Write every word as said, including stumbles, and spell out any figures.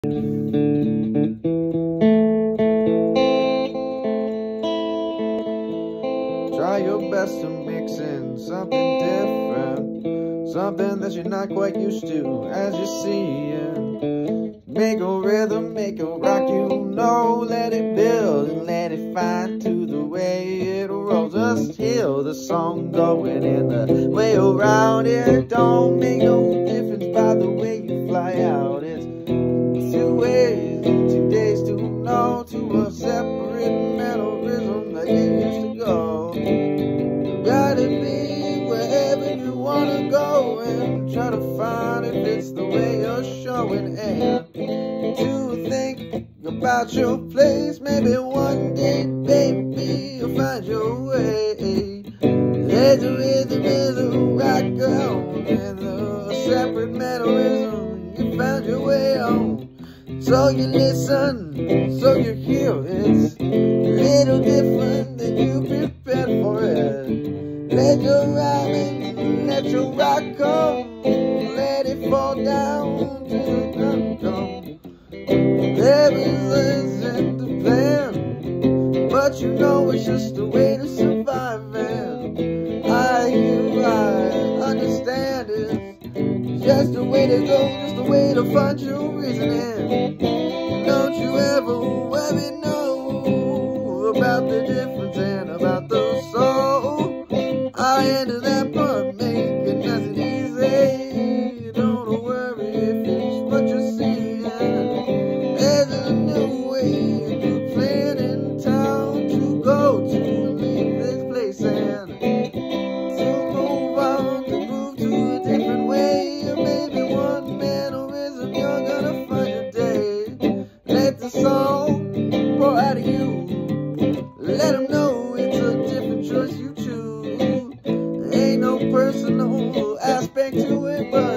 Try your best to mix in something different, something that you're not quite used to as you're seeing. Make a rhythm, make a rock, you know. Let it build and let it find to the way it rolls. Just hear the song going in the way around it. Don't make no difference by the way you fly out. It's two ways, two days to know, to a separate metal rhythm that you used to go. You gotta be wherever you wanna go and try to find if it's the way you're showing. And to think about your place, maybe one day, baby, you'll find your way. There's a rhythm, there's a rock on, and a separate metal rhythm, you found your way on. So you listen, so you hear it's a little different than you prepared for it. Let your rhyme, let your rock come, let it fall down to the ground. Everything's in the plan, but you know it's just a way to survive. And I hear, I understand it's just a way to go, just a way to find your reasoning. Don't you ever worry, know about the difference and about the soul. I enter that part, making nothing easy. Don't worry if it's what you see. There's a new way to plan in town, to go, to leave this place and to move on, to move to a different way. Maybe one mannerism, you're gonna find your day. Let the song pour out of you. Let them know it's a different choice you choose. Ain't no personal aspect to it, but